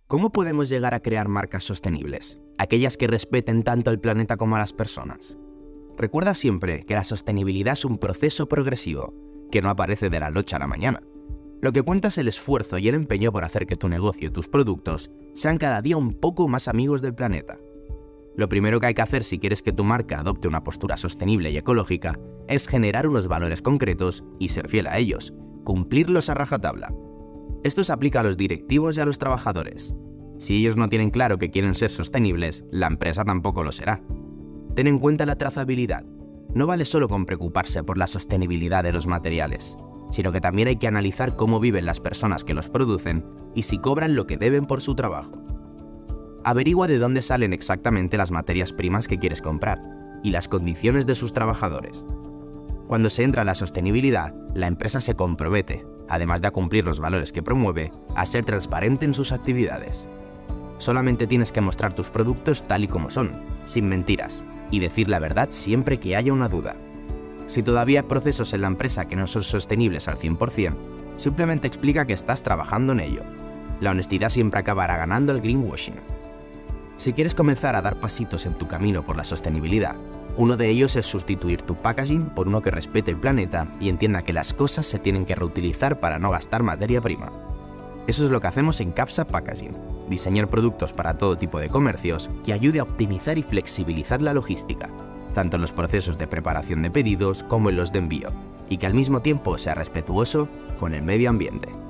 ¿Cómo podemos llegar a crear marcas sostenibles? Aquellas que respeten tanto al planeta como a las personas. Recuerda siempre que la sostenibilidad es un proceso progresivo, que no aparece de la noche a la mañana. Lo que cuenta es el esfuerzo y el empeño por hacer que tu negocio y tus productos sean cada día un poco más amigos del planeta. Lo primero que hay que hacer si quieres que tu marca adopte una postura sostenible y ecológica es generar unos valores concretos y ser fiel a ellos, cumplirlos a rajatabla. Esto se aplica a los directivos y a los trabajadores. Si ellos no tienen claro que quieren ser sostenibles, la empresa tampoco lo será. Ten en cuenta la trazabilidad. No vale solo con preocuparse por la sostenibilidad de los materiales, sino que también hay que analizar cómo viven las personas que los producen y si cobran lo que deben por su trabajo. Averigua de dónde salen exactamente las materias primas que quieres comprar y las condiciones de sus trabajadores. Cuando se entra en la sostenibilidad, la empresa se compromete, además de a cumplir los valores que promueve, a ser transparente en sus actividades. Solamente tienes que mostrar tus productos tal y como son, sin mentiras, y decir la verdad siempre que haya una duda. Si todavía hay procesos en la empresa que no son sostenibles al 100%, simplemente explica que estás trabajando en ello. La honestidad siempre acabará ganando el greenwashing. Si quieres comenzar a dar pasitos en tu camino por la sostenibilidad, uno de ellos es sustituir tu packaging por uno que respete el planeta y entienda que las cosas se tienen que reutilizar para no gastar materia prima. Eso es lo que hacemos en Capsa Packaging, diseñar productos para todo tipo de comercios que ayude a optimizar y flexibilizar la logística, tanto en los procesos de preparación de pedidos como en los de envío, y que al mismo tiempo sea respetuoso con el medio ambiente.